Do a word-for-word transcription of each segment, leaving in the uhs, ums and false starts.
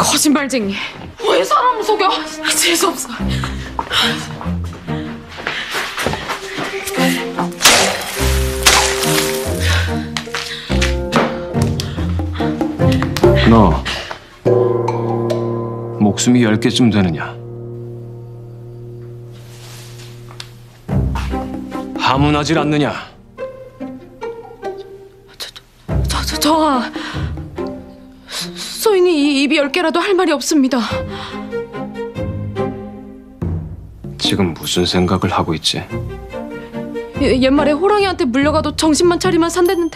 거짓말쟁이. 왜 사람을 속여? 재수없어. 너 목숨이 열 개쯤 되느냐? 하문하질 않느냐? 저, 저, 저, 저, 소인이 입이 열 개라도 할 말이 없습니다. 지금 무슨 생각을 하고 있지? 예, 옛말에 호랑이한테 물려가도 정신만 차리면 산댔는데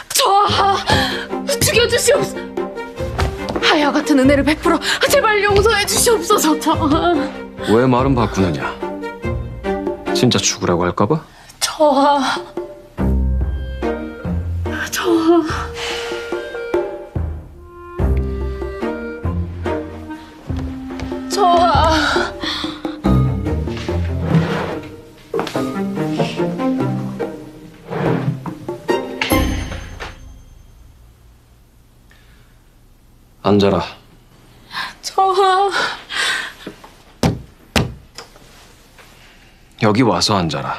저 죽여주시옵소서. 하야 같은 은혜를 베풀어 제발 용서해 주시옵소서. 저 왜 말은 바꾸느냐? 진짜 죽으라고 할까봐? 저 저 저 앉아라. 저 여기 와서 앉아라.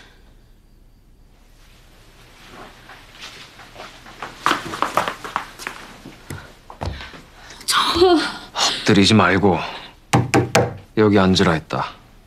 저 엎드리지 말고 여기 앉으라 했다.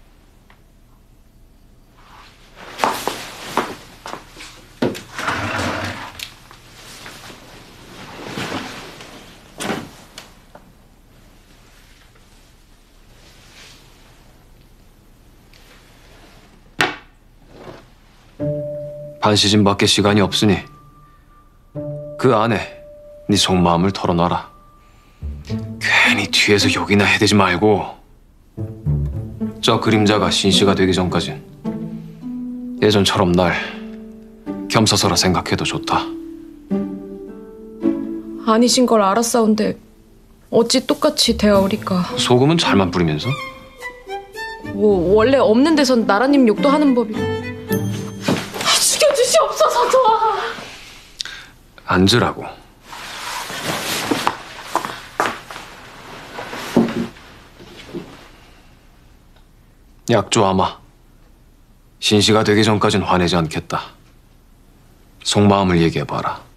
반시즌밖에 시간이 없으니 그 안에 네 속마음을 털어놔라. 괜히 뒤에서 욕이나 해대지 말고 저 그림자가 신씨가 되기 전까진 예전처럼 날 겸사서라 생각해도 좋다. 아니신 걸 알았사온데 어찌 똑같이 대하오리까. 소금은 잘만 뿌리면서? 뭐 원래 없는 데선 나라님 욕도 하는 법이. 죽여주시옵소서. 저 앉으라고. 약조 아마 신씨가 되기 전까진 화내지 않겠다. 속마음을 얘기해봐라.